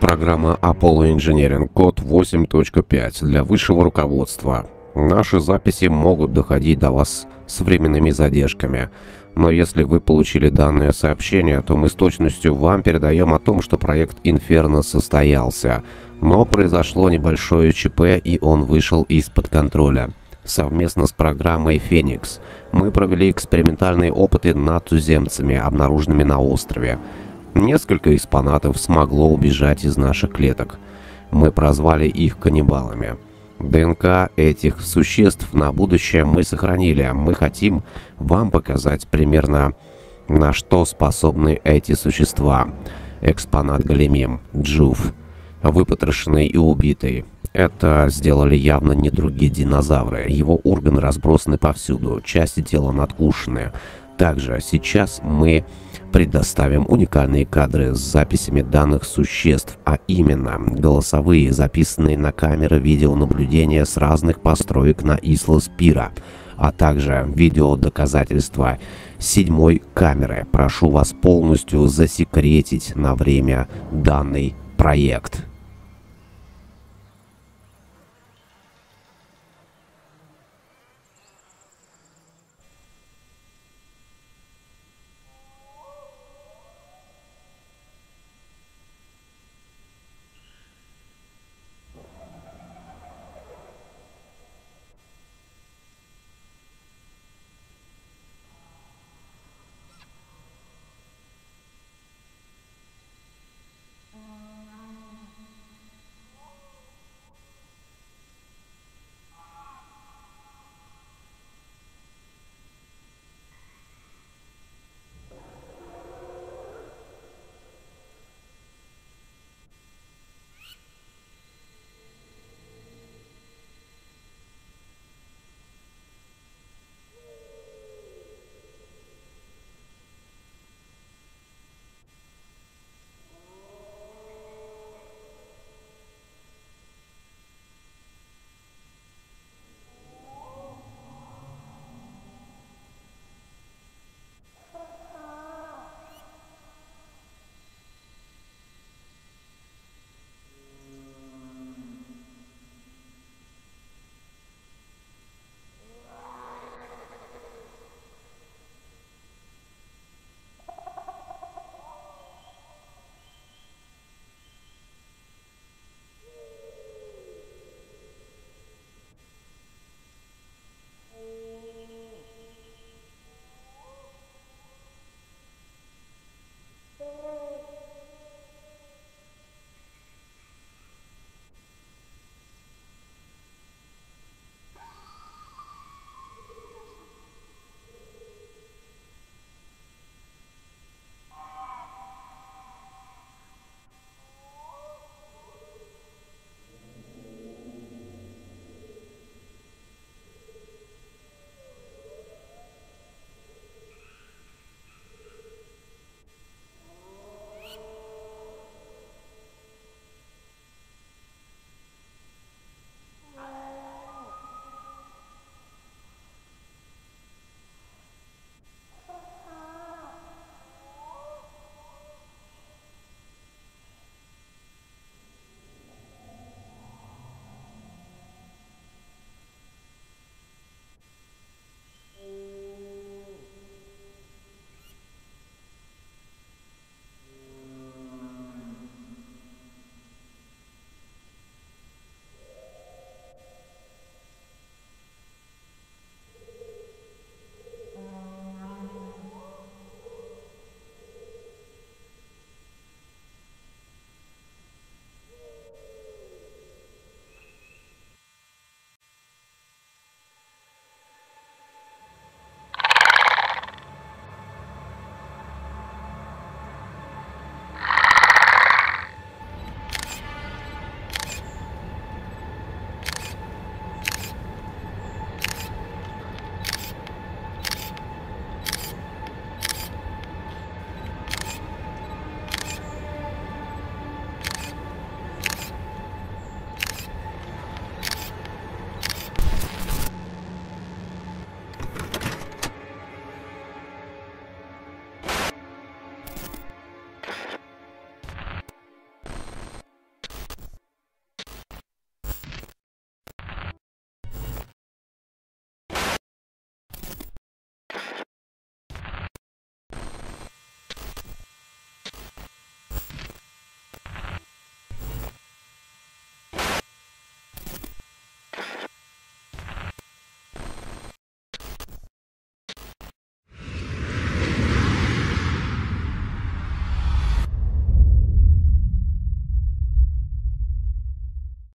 Программа Apollo Engineering, код 8.5 для высшего руководства. Наши записи могут доходить до вас с временными задержками. Но если вы получили данное сообщение, то мы с точностью вам передаем о том, что проект Inferno состоялся. Но произошло небольшое ЧП, и он вышел из-под контроля. Совместно с программой Phoenix мы провели экспериментальные опыты над туземцами, обнаруженными на острове. Несколько экспонатов смогло убежать из наших клеток. Мы прозвали их каннибалами. ДНК этих существ на будущее мы сохранили. Мы хотим вам показать примерно, на что способны эти существа. Экспонат Галимим, Джуф, выпотрошенный и убитый. Это сделали явно не другие динозавры. Его органы разбросаны повсюду, части тела надкушены. Также сейчас мы предоставим уникальные кадры с записями данных существ, а именно голосовые, записанные на камеры видеонаблюдения с разных построек на Ислас-Пира, а также видеодоказательства 7-й камеры. Прошу вас полностью засекретить на время данный проект.